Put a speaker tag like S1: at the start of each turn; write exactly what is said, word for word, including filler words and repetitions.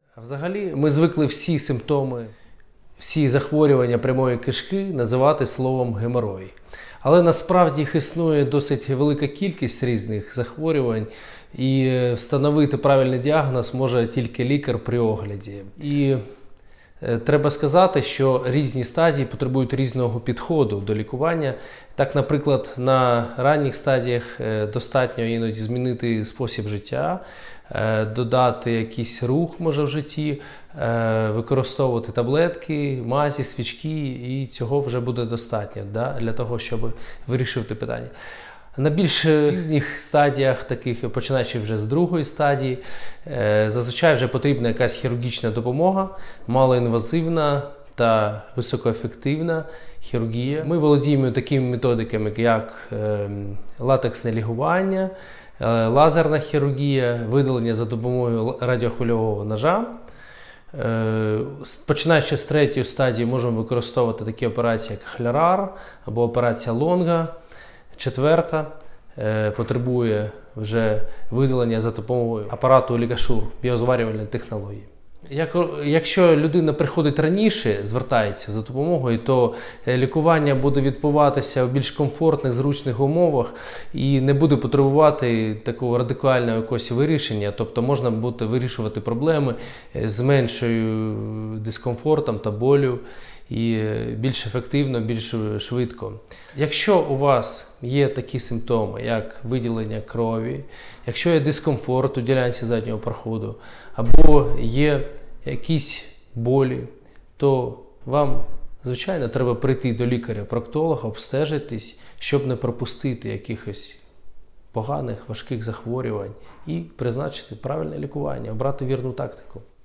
S1: Взагалі, ми звикли всі симптоми, всі захворювання прямої кишки називати словом геморой. Але насправді їх існує досить велика кількість різних захворювань, і встановити правильний діагноз може тільки лікар при огляді. І треба сказати, що різні стадії потребують різного підходу до лікування. Так, наприклад, на ранніх стадіях достатньо іноді змінити спосіб життя, додати якийсь рух, може, в житті, використовувати таблетки, мазі, свічки, і цього вже буде достатньо, да, для того, щоб вирішити питання. На більш різних стадіях, таких, починаючи вже з другої стадії, зазвичай вже потрібна якась хірургічна допомога, малоінвазивна та високоефективна хірургія. Ми володіємо такими методиками, як латексне лігування, лазерна хірургія, видалення за допомогою радіохвильового ножа. Починаючи з третьої стадії, можемо використовувати такі операції, як хлярар або операція Лонга. Четверта е, потребує вже видалення за допомогою апарату Лігашур, біозварювальної технології. Як, якщо людина приходить раніше, звертається за допомогою, то лікування буде відбуватися в більш комфортних, зручних умовах і не буде потребувати такого радикального якогось вирішення. Тобто можна буде вирішувати проблеми з меншою дискомфортом та болю і більш ефективно, більш швидко. Якщо у вас є такі симптоми, як виділення крові, якщо є дискомфорт у ділянці заднього проходу, або є якісь болі, то вам, звичайно, треба прийти до лікаря-проктолога, обстежитись, щоб не пропустити якихось поганих, важких захворювань і призначити правильне лікування, обрати вірну тактику.